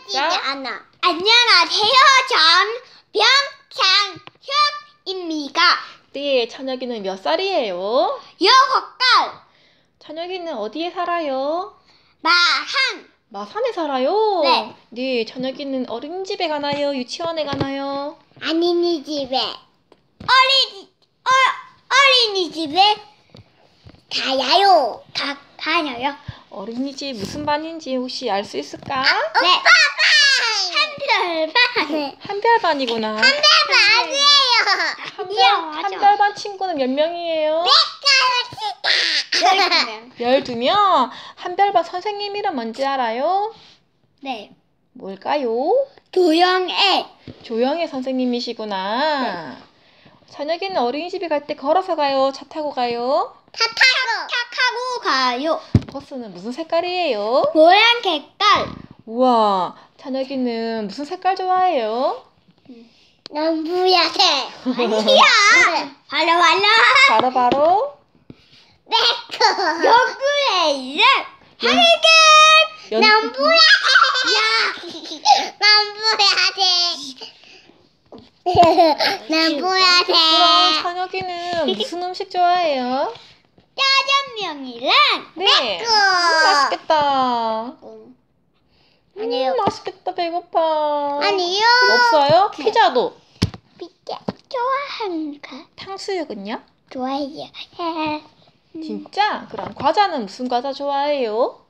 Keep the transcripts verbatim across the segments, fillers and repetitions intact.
하지 않아. 안녕하세요. 전 병창혁입니다. 네, 찬혁이는 몇 살이에요? 여섯 살. 찬혁이는 어디에 살아요? 마산. 마산에 살아요? 네. 네, 찬혁이는 어린이집에 가나요? 유치원에 가나요? 어린이집에 어린이 어, 어린이집에 가요. 가 가녀요. 어린이집 무슨 반인지 혹시 알 수 있을까? 네. 한별반. 한별반이구나. 아니에요. 이야, 맞아. 한별반 친구는 몇 명이에요? 열두 명. 열두 명? 한별반 선생님 이름 뭔지 알아요? 네. 뭘까요? 도영애. 조영애 선생님이시구나. 찬혁이는 어린이집에 갈 때 걸어서 가요? 차 타고 가요? 차 타고. 차 타고 가요. 버스는 무슨 색깔이에요? 노란 색깔. 우와, 찬혁이는 무슨 색깔 좋아해요? 남부야새. 아니야. 바로 바로. 바로 바로 내꺼. 연구의 이름. 하늘색. 연... 남부야새. 남부야새. 남부야새. 그럼 찬혁이는 무슨 음식 좋아해요? 짜장면이랑 네. 내꺼. 음, 맛있겠다. 아니요. 음, 맛있겠다. 배고파. 아니요. 없어요? 피자도. 피자 좋아하니까 탕수육은요? 좋아해요. 진짜? 그럼 과자는 무슨 과자 좋아해요?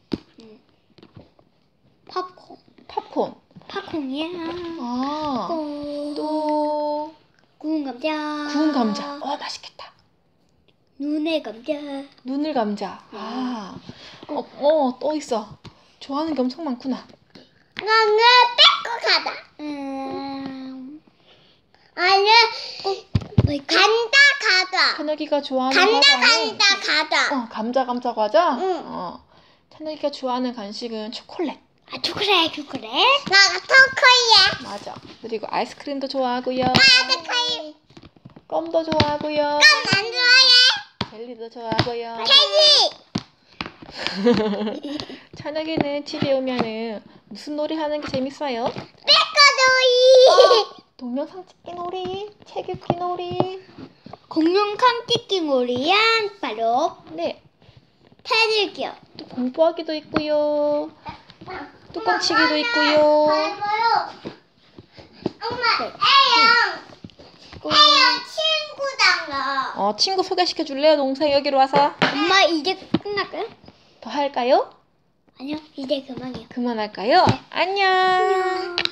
팝콘. 팝콘. 팝콘이야. 아, 또 또 구운 감자. 구운 감자. 어, 맛있겠다. 눈의 감자. 눈을 감자. 아, 어, 어, 또 있어. 좋아하는 게 엄청 많구나. 나는 뺏고 가다. 음. 아니 뭐이까? 간다 가다. 찬혁이가 좋아하는 간다 과자는 간다 가다. 어, 감자 감자 과자? 응. 어. 찬혁이가 좋아하는 간식은 초콜릿. 아 초콜릿 초콜릿. 나가 토코야. 맞아. 그리고 아이스크림도 좋아하고요. 아드카이. 껌도 좋아하고요. 껌 안 좋아해. 젤리도 좋아하고요. 돼지. 찬혁이는 집에 오면은 무슨 놀이 하는 게 재밌어요? 뺏고도이. 동영상 찍기 놀이, 책 읽기 놀이. 공룡 칸찍기 놀이야 바로 네. 테들기요. 또 공부하기도 있고요. 뚜껑치기도 있고요. 봐봐요. 엄마, 애영. 애영 친구잖아. 어, 친구 소개시켜 줄래요? 동생 여기로 와서. 엄마 이제 끝날까요? 더 할까요? 아니요 이제 그만이요. 그만할까요? 안녕. 안녕.